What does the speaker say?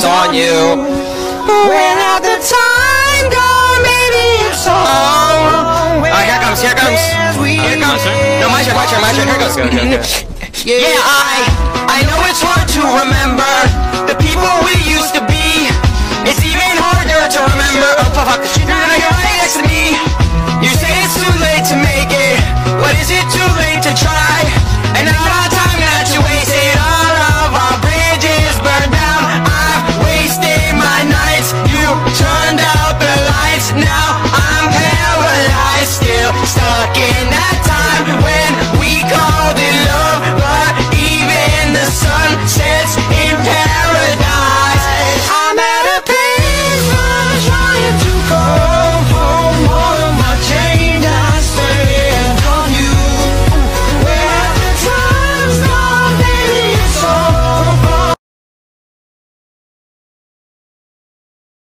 hands on you. When at the time gone, maybe it's all. Alright, here it comes, here it comes. Here it comes. No, my turn, here it goes. Okay. Yeah, I know it's hard to remember the people